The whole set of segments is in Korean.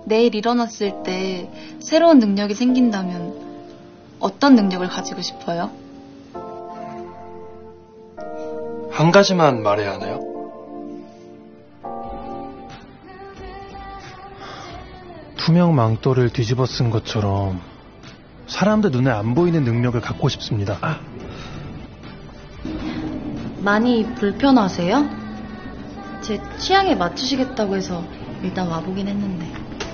내일 일어났을 때 새로운 능력이 생긴다면 어떤 능력을 가지고 싶어요? 한 가지만 말해야 하나요? 투명 망토를 뒤집어 쓴 것처럼 사람들 눈에 안 보이는 능력을 갖고 싶습니다. 많이 불편하세요? 제 취향에 맞추시겠다고 해서 일단 와보긴 했는데.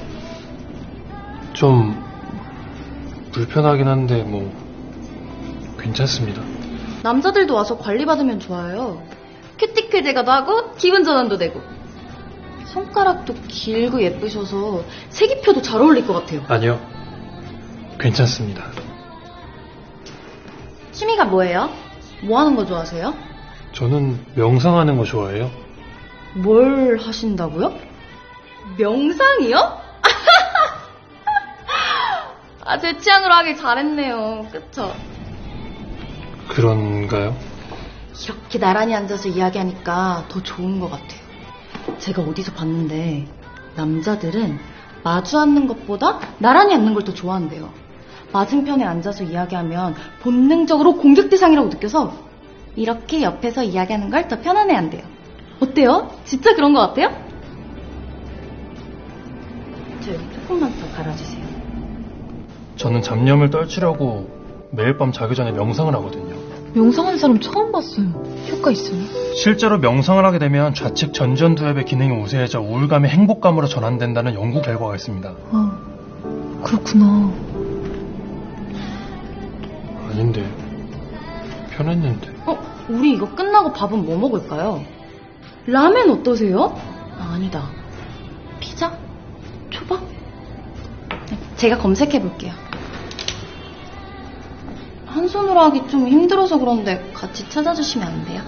좀 불편하긴 한데 뭐 괜찮습니다. 남자들도 와서 관리받으면 좋아요. 큐티클 제거도 하고 기분 전환도 되고. 손가락도 길고 예쁘셔서 색입혀도 잘 어울릴 것 같아요. 아니요, 괜찮습니다. 취미가 뭐예요? 뭐 하는 거 좋아하세요? 저는 명상하는 거 좋아해요. 뭘 하신다고요? 명상이요? 아, 제 취향으로 하길 잘했네요. 그쵸? 그런가요? 이렇게 나란히 앉아서 이야기하니까 더 좋은 것 같아요. 제가 어디서 봤는데 남자들은 마주 앉는 것보다 나란히 앉는 걸 더 좋아한대요. 맞은편에 앉아서 이야기하면 본능적으로 공격 대상이라고 느껴서 이렇게 옆에서 이야기하는 걸 더 편안해한대요. 어때요? 진짜 그런 것 같아요? 저 여기 조금만 더 갈아주세요. 저는 잡념을 떨치려고 매일 밤 자기 전에 명상을 하거든요. 명상하는 사람 처음 봤어요. 효과 있어요? 실제로 명상을 하게 되면 좌측 전전두엽의 기능이 우세해져 우울감이 행복감으로 전환된다는 연구 결과가 있습니다. 아, 그렇구나. 아닌데, 편했는데. 우리 이거 끝나고 밥은 뭐 먹을까요? 라멘 어떠세요? 아니다. 피자? 초밥? 제가 검색해볼게요. 한 손으로 하기 좀 힘들어서 그런데 같이 찾아주시면 안 돼요?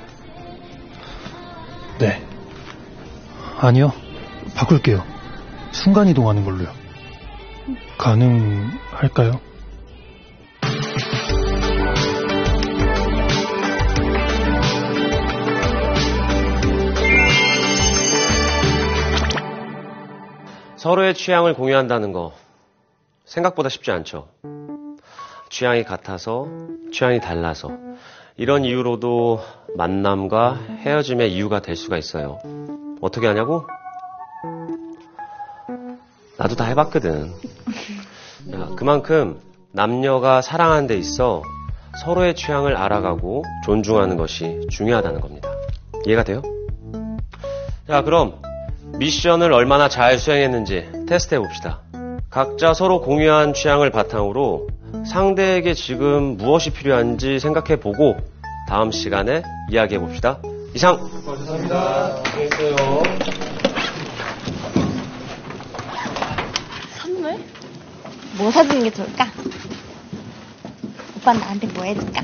네. 아니요, 바꿀게요. 순간이동하는 걸로요. 가능할까요? 서로의 취향을 공유한다는 거 생각보다 쉽지 않죠. 취향이 같아서, 취향이 달라서 이런 이유로도 만남과 헤어짐의 이유가 될 수가 있어요. 어떻게 하냐고? 나도 다 해봤거든. 그만큼 남녀가 사랑하는 데 있어 서로의 취향을 알아가고 존중하는 것이 중요하다는 겁니다. 이해가 돼요? 자, 그럼 미션을 얼마나 잘 수행했는지 테스트 해봅시다. 각자 서로 공유한 취향을 바탕으로 상대에게 지금 무엇이 필요한지 생각해보고 다음 시간에 이야기해봅시다. 이상! 감사합니다. 수고했어요. 선물? 뭐 사주는 게 좋을까? 오빠는 나한테 뭐 해줄까?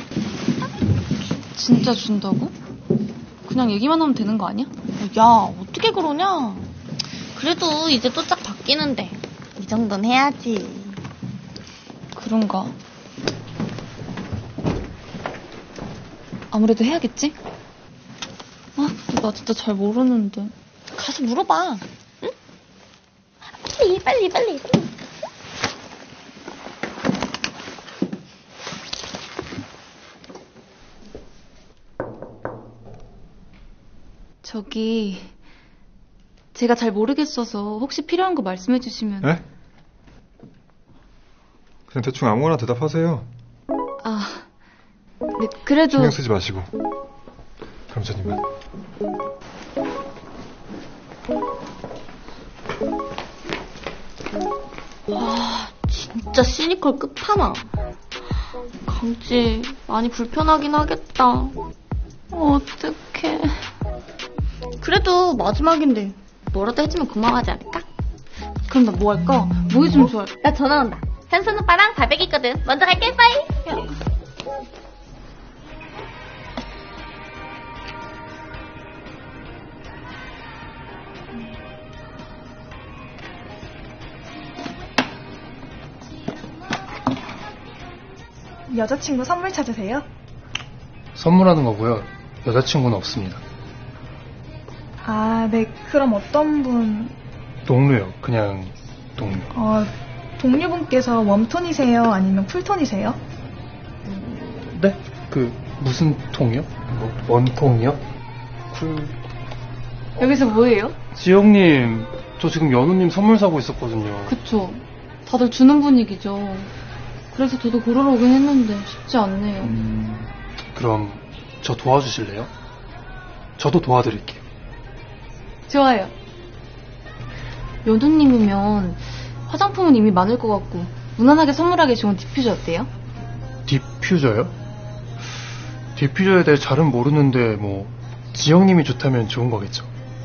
진짜 준다고? 그냥 얘기만 하면 되는 거 아니야? 야, 어떻게 그러냐? 그래도 이제 또 짝 바뀌는데 이 정도는 해야지. 그런가? 아무래도 해야겠지? 아, 나 진짜 잘 모르는데. 가서 물어봐. 응? 빨리. 저기, 제가 잘 모르겠어서 혹시 필요한 거 말씀해 주시면. 네? 그냥 대충 아무거나 대답하세요. 아, 네, 그래도. 신경 쓰지 마시고. 감사님만. 와, 진짜 시니컬 끝판왕. 강지 많이 불편하긴 하겠다. 어떡해. 그래도 마지막인데 뭐라도 해주면 고마워하지 않을까? 그럼 나 뭐 할까? 뭐 해주면 좋아할까? 나 전화 온다. 현순 오빠랑 발베기 있거든. 먼저 갈게. 빠이. 여자친구 선물 찾으세요? 선물하는 거고요. 여자친구는 없습니다. 아, 네. 그럼 어떤 분? 동료요. 그냥 동료. 동료분께서 웜톤이세요? 아니면 쿨톤이세요? 네? 무슨 통이요? 원통이요? 여기서 뭐해요? 지영님, 저 지금 연우님 선물 사고 있었거든요. 그쵸. 다들 주는 분위기죠. 그래서 저도 고르러 오긴 했는데 쉽지 않네요. 그럼 저 도와주실래요? 저도 도와드릴게요. 좋아요. 연우님이면 화장품은 이미 많을 것 같고 무난하게 선물하기 좋은 디퓨저 어때요? 디퓨저요? 디퓨저에 대해 잘은 모르는데 뭐 지영님이 좋다면 좋은 거겠죠.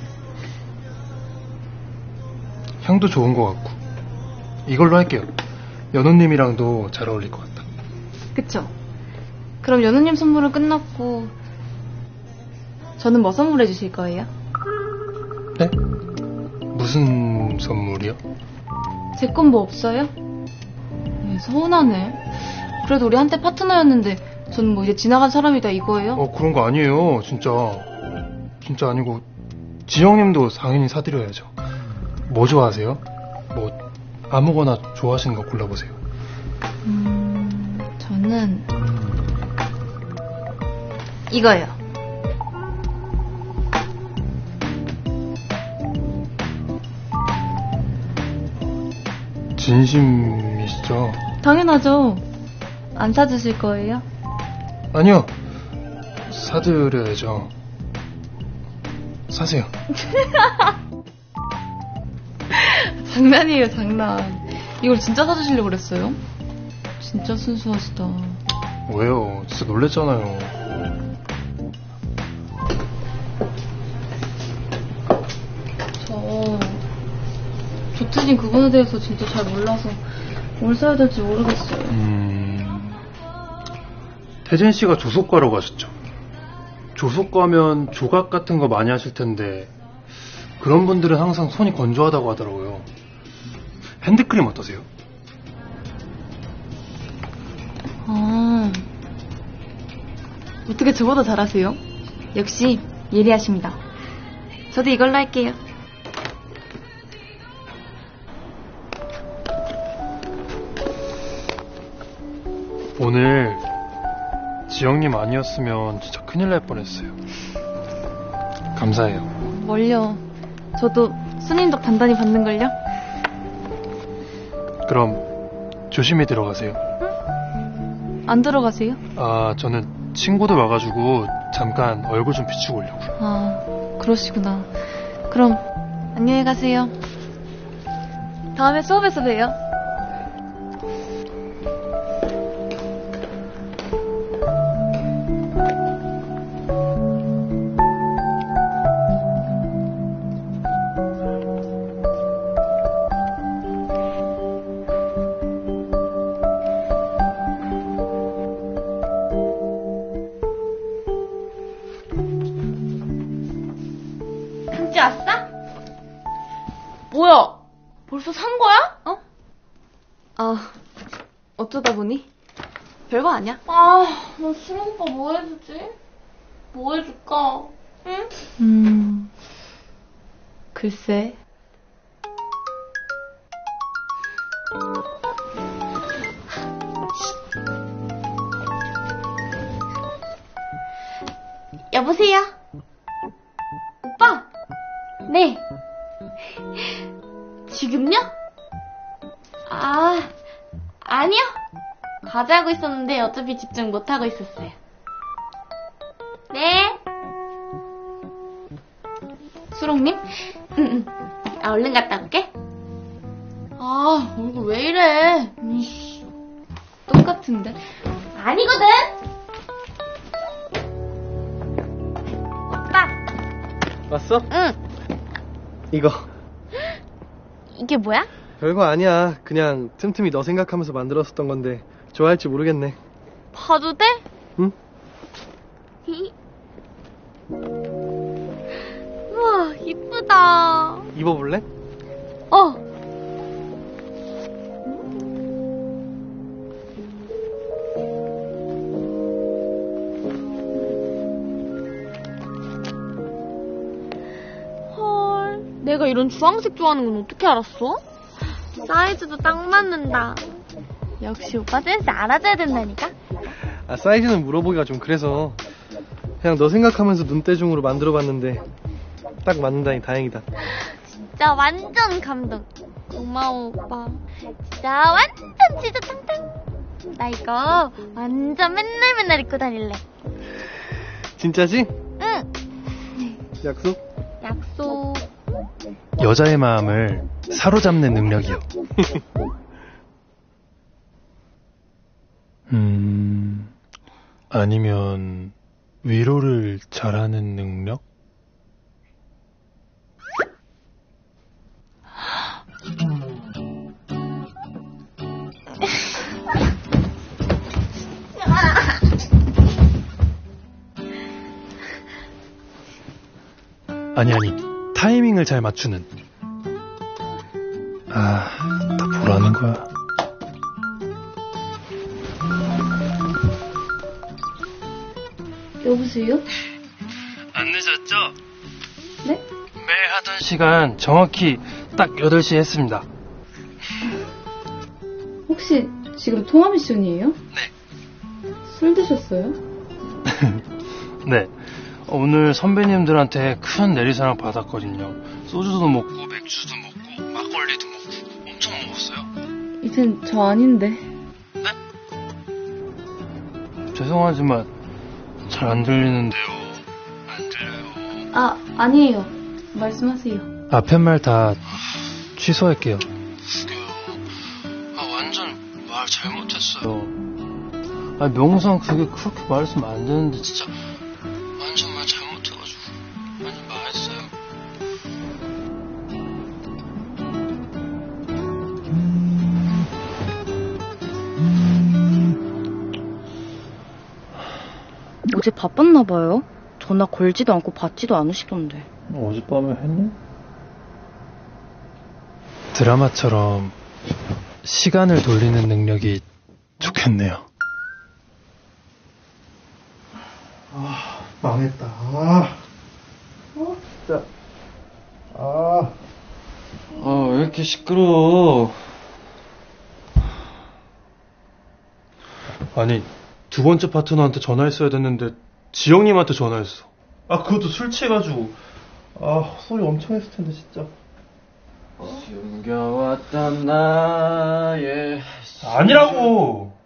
향도 좋은 것 같고 이걸로 할게요. 연우님이랑도 잘 어울릴 것 같다. 그쵸? 그럼 연우님 선물은 끝났고 저는 뭐 선물해 주실 거예요? 네? 무슨 선물이요? 제 건 뭐 없어요? 서운하네. 그래도 우리 한때 파트너였는데 저는 뭐 이제 지나간 사람이다 이거예요? 그런 거 아니에요. 진짜 아니고 지영님도 당연히 사드려야죠. 뭐 좋아하세요? 뭐 아무거나 좋아하시는 거 골라보세요. 저는 이거요. 진심이시죠? 당연하죠. 안 사주실 거예요? 아니요. 사드려야죠. 사세요. 장난이에요, 장난. 이걸 진짜 사주시려고 그랬어요? 진짜 순수하시다. 왜요? 진짜 놀랬잖아요. 저 틀린 그분에 대해서 진짜 잘 몰라서 뭘 사야 될지 모르겠어요. 태진 씨가 조속과라고 하셨죠? 조속과면 조각 같은 거 많이 하실 텐데 그런 분들은 항상 손이 건조하다고 하더라고요. 핸드크림 어떠세요? 어떻게 저보다 잘하세요? 역시 예리하십니다. 저도 이걸로 할게요. 오늘 지영님 아니었으면 진짜 큰일 날 뻔했어요. 감사해요. 뭘요? 저도 순인 덕 단단히 받는걸요? 그럼 조심히 들어가세요. 안 들어가세요? 저는 친구들 와가지고 잠깐 얼굴 좀 비추고 오려고요. 그러시구나. 그럼 안녕히 가세요. 다음에 수업에서 봬요. 금지 왔어? 뭐야? 벌써 산 거야? 어쩌다 보니? 별거 아니야. 나 수롱 오빠 뭐 해주지? 뭐 해줄까? 응? 글쎄. 여보세요? 오빠? 네. 지금요? 아니요. 과제하고 있었는데 어차피 집중 못하고 있었어요. 네. 수롱님? 응. 얼른 갔다 올게. 얼굴 왜 이래? 똑같은데? 아니거든? 오빠. 왔어? 응. 이거 이게 뭐야? 별거 아니야. 그냥 틈틈이 너 생각하면서 만들었었던 건데 좋아할지 모르겠네. 봐도 돼? 응? 우와, 이쁘다. 입어볼래? 헐, 내가 이런 주황색 좋아하는 건 어떻게 알았어? 사이즈도 딱 맞는다. 역시 오빠 센스 알아줘야 된다니까. 아, 사이즈는 물어보기가 좀 그래서 그냥 너 생각하면서 눈대중으로 만들어봤는데 딱 맞는다니 다행이다. 진짜 완전 감동. 고마워 오빠. 진짜 완전 지저 탕탕. 나 이거 완전 맨날 입고 다닐래. 진짜지? 응. 약속? 약속. 여자의 마음을 사로잡는 능력이요. 아니면 위로를 잘하는 능력? 아니, 타이밍을 잘 맞추는. 아, 다 뭐라는 거야. 여보세요? 안 늦었죠? 네? 매일 하던 시간 정확히 딱 8시 했습니다. 혹시 지금 통화 미션이에요? 네. 술 드셨어요? 네. 오늘 선배님들한테 큰 내리사랑 받았거든요. 소주도 먹고 맥주도 먹고 막걸리도 먹고 엄청 먹었어요. 이젠 저 아닌데. 네? 죄송하지만 잘 안 들리는데요. 안 들려요. 아, 아니에요. 말씀하세요. 앞에 말 다 취소할게요. 완전 말 잘못했어요. 명상 그게 그렇게 말했으면 안 되는데 진짜 완전 말 잘못해가지고 완전 말했어요. 어제 바빴나 봐요. 전화 걸지도 않고 받지도 않으시던데. 어젯밤에 했니? 드라마처럼 시간을 돌리는 능력이 좋겠네요. 아, 망했다. 진짜. 왜 이렇게 시끄러워? 아니, 두 번째 파트너한테 전화했어야 됐는데 지영님한테 전화했어. 그것도 술 취해가지고. 소리 엄청 했을 텐데 진짜. 숨겨왔던 나의 아니라고!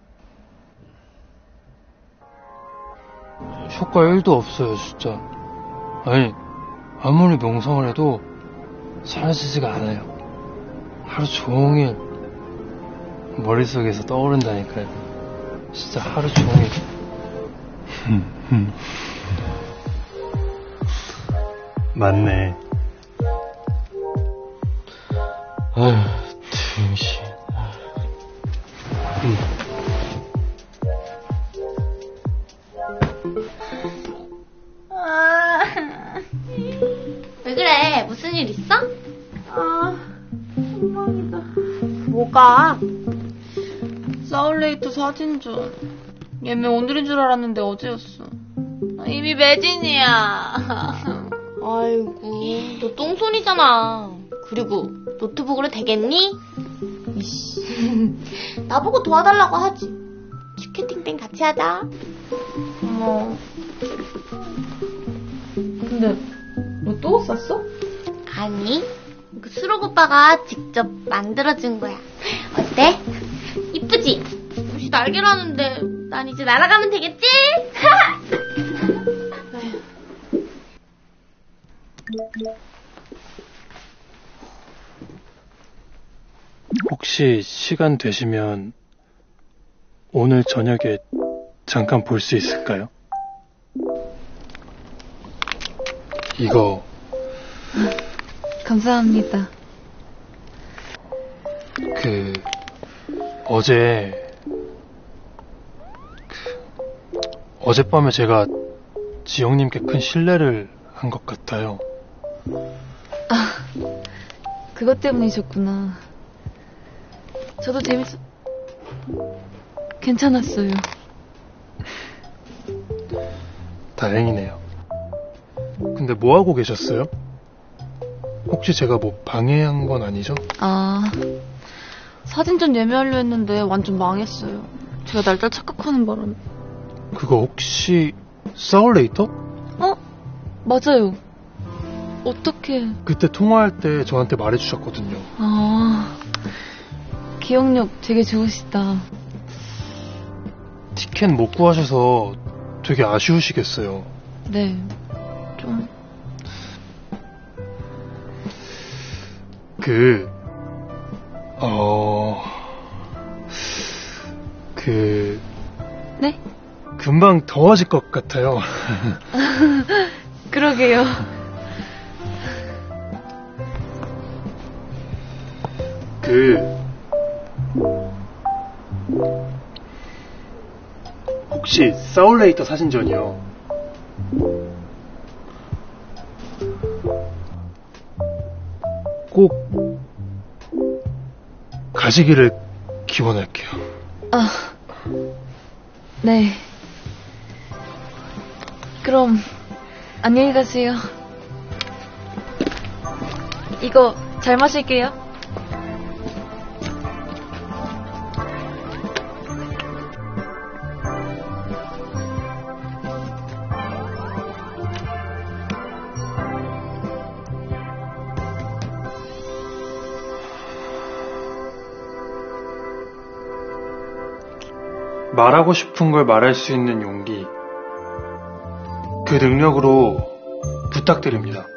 효과 1도 없어요, 진짜. 아니, 아무리 명상을 해도 사라지지가 않아요. 하루 종일 머릿속에서 떠오른다니까요. 진짜 하루 종일. 맞네. 아휴, 등신. 왜 그래? 무슨 일 있어? 엉망이다. 뭐가? 사울레이트 사진전. 예매 오늘인 줄 알았는데 어제였어. 이미 매진이야. 아이고, 너 똥손이잖아. 그리고 노트북으로 되겠니? 이씨. 나보고 도와달라고 하지. 치킨팅땡 같이 하자. 어머. 근데 너 또 옷 샀어? 아니, 그 수록 오빠가 직접 만들어준 거야. 어때? 이쁘지? 옷이 날개라는데 난 이제 날아가면 되겠지? 혹시 시간 되시면 오늘 저녁에 잠깐 볼 수 있을까요? 이거 감사합니다. 어젯밤에 제가 지영님께 큰 실례를 한 것 같아요. 그것 때문이셨구나. 저도 괜찮았어요. 다행이네요. 근데 뭐 하고 계셨어요? 혹시 제가 뭐 방해한 건 아니죠? 아, 사진전 예매하려 했는데 완전 망했어요. 제가 날짜 착각하는 바람에. 그거 혹시 사울레이터? 어? 맞아요. 어떻게? 그때 통화할 때 저한테 말해주셨거든요. 아, 기억력 되게 좋으시다. 티켓 못 구하셔서 되게 아쉬우시겠어요. 네, 좀. 네? 금방 더워질 것 같아요. 그러게요. 혹시 사울레이터 사진전이요. 꼭 가시기를 기원할게요. 아, 네. 그럼 안녕히 가세요. 이거 잘 마실게요. 말하고 싶은 걸 말할 수 있는 용기, 그 능력으로 부탁드립니다.